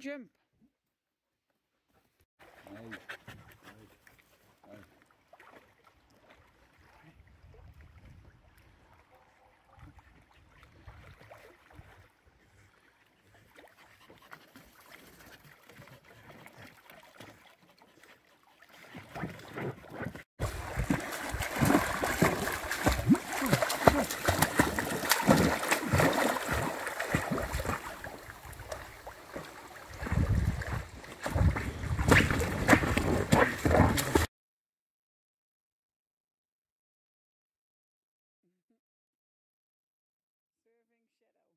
Jump. Nee. Nee. Nee. Serving shadow.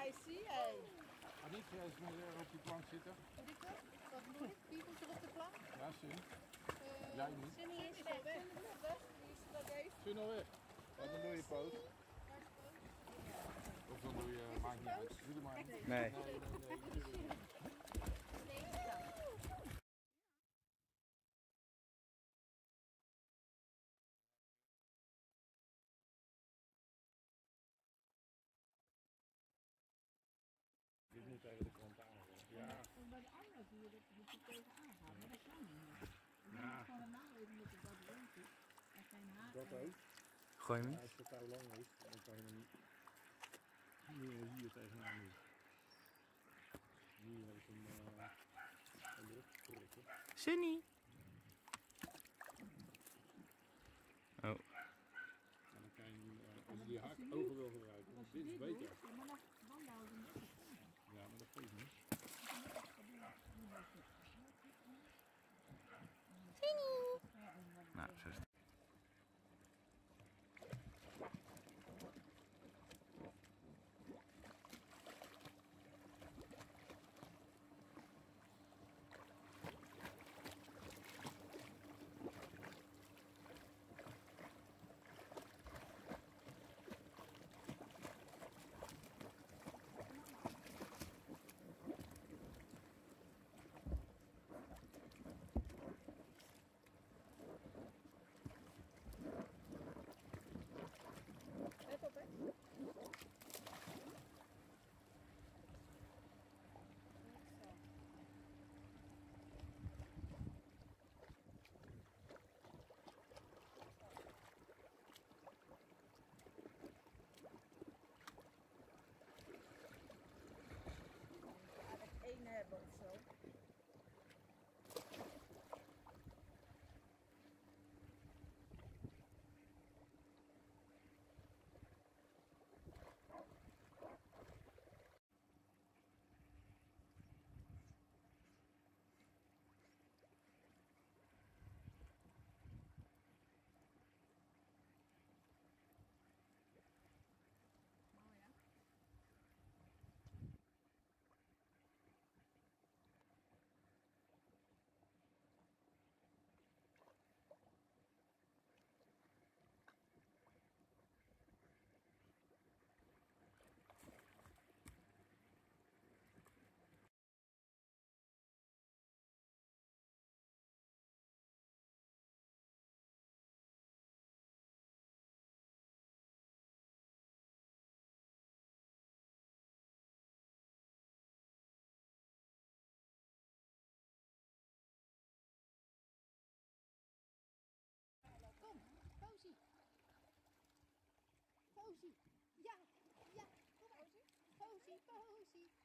ijsje, hé. Maar niet eens meer op die plank zitten. Rieke, wat bedoel je? Wie moet er op de plank? Ja, Sun. Jij niet. Sunny is weg. Sunny is weg. Die is dat even. Sun alweer. Ja, dan doe je poot. Of dan doe je, maakt niet uit. Doe er maar. Nee. Nee. Je moet tegen de kant aan. Ja. Bij de andere zie je dat je tegenaan gaat, maar dat kan niet. Je moet gewoon een naleven met de badrondje en geen haar. Dat ook. Gooi hem. Ja, als het touw lang is, dan kan je hem hier tegenaan doen. Hier heeft hem lucht prikken. Sunny. Oh. En dan kan je hem, als je die haak ogen wil gebruiken, want dit is beter. Ja, maar dat geeft niet. Nou, zo is het. Let op, hè. Eigenlijk één hebben of zo. Kom, Posie. Posie. Ja, ja, kom Posie. Posie, Posie.